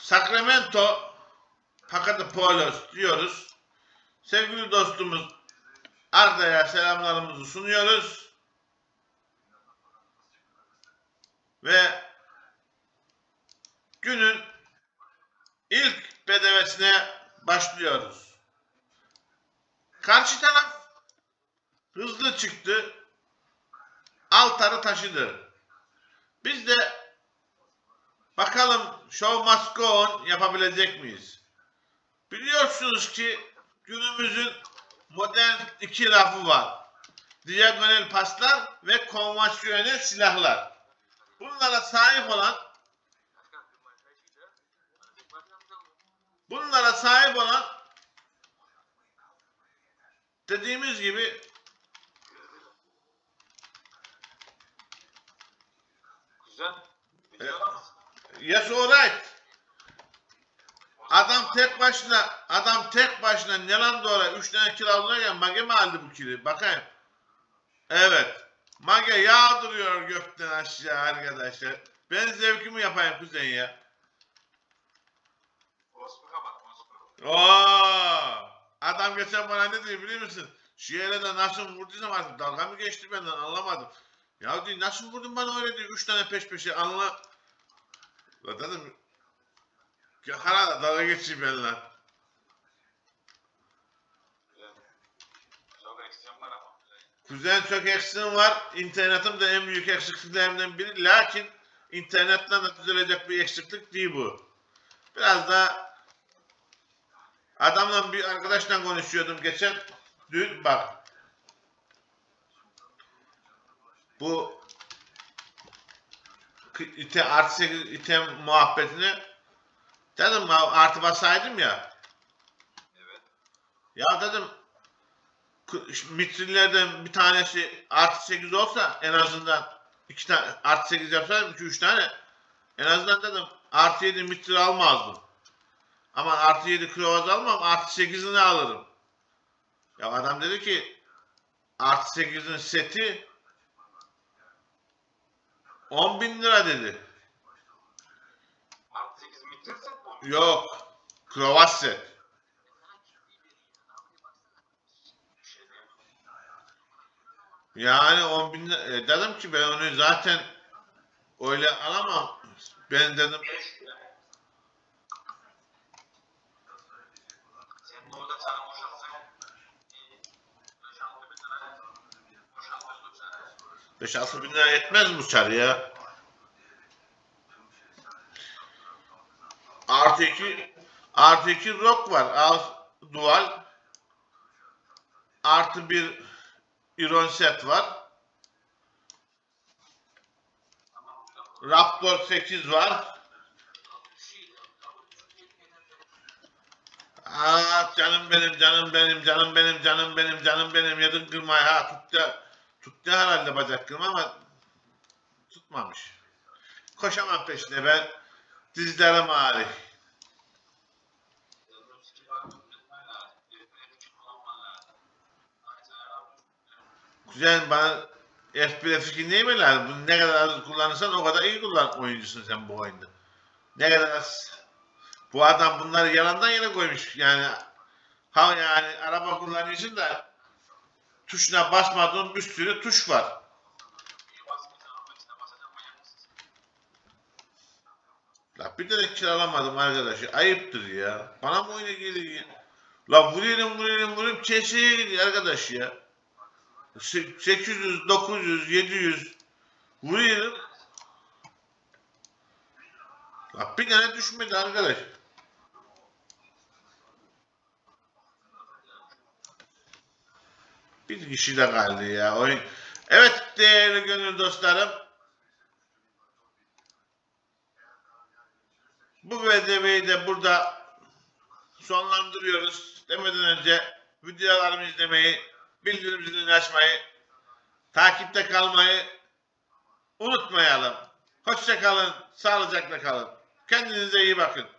Sacramento Pacapolos diyoruz. Sevgili dostumuz Arda'ya selamlarımızı sunuyoruz. Ve günün ilk bedevesine başlıyoruz. Karşı taraf hızlı çıktı. Altarı taşıdı. Biz de bakalım show must go on yapabilecek miyiz? Biliyorsunuz ki günümüzün modern iki lafı var. Diagonal paslar ve konvansiyonel silahlar. Bunlara sahip olan dediğimiz gibi güzel. yes alright. Adam tek başına Nelan doğru 3 tane kilo alırken Mage mi aldı bu kili? Bakayım. Evet. Mage yağdırıyor gökten aşağı arkadaşlar. Ben zevkimi yapayım kuzen ya. Oo! Adam geçen bana ne diyor biliyor musun? Şu yere de nasıl vurduysam artık dalga mı geçti benden anlamadım. Ya diyor nasıl vurdun bana öyle diyor 3 tane peş peşe anla. La dedim hala dalga geçiyor benimle. Çok eksiğim var ama. Kuzen çok eksiğim var. İnternetim de en büyük eksikliklerimden biri. Lakin internetten de düzelecek bir eksiklik değil bu. Biraz da adamla bir arkadaşla konuşuyordum geçen. Dün bak. Bu artı 8 item muhabbetini dedim artı basaydım ya. Evet. Ya dedim mitrillerden bir tanesi artı 8 olsa en azından 2 tane artı 8 yapsaydım 2-3 tane en azından dedim artı 7 mitril almazdım. Ama artı 7 krovaz almam artı 8'ini alırım. Ya adam dedi ki artı 8'in seti 10.000 lira dedi. Artı 8 mitril set mi? Yok. Krovaz set. Yani 10.000 lira. Dedim ki ben onu zaten öyle alamam. Ben dedim Senin orada sana boşaltsak 5-6 bin lira etmez bu çar ya. Artı 2 rock var. Dual. Artı 1 Iron set var. Raptor 8 var. Canım benim yedin kırmayı tuttu herhalde bacak kırma ama tutmamış. Koşamam peşine ben dizlerim ağrıyor. Kuzen bana F1 F2 değil mi lazım? Bunu ne kadar az kullanırsan o kadar iyi oyuncusun sen bu oyunda. Ne kadar az. Bu adam bunları yalandan yere koymuş yani. Yani araba kullanıyorsun da tuşuna basmadığın bir sürü tuş var. La bir de kiralamadım arkadaşı. Ayıptır ya. Bana mı oyuna geliyor? La vuruyorum keseye gidiyor arkadaş ya. 800, 900, 700 vuruyorum. La bir tane düşmedi arkadaş. Bir kişi de kaldı ya oyun. Evet değerli gönül dostlarım. Bu VDV'yi de burada sonlandırıyoruz. Demeden önce videolarımı izlemeyi, bildirim zilini açmayı, takipte kalmayı unutmayalım. Hoşça kalın, sağlıcakla kalın. Kendinize iyi bakın.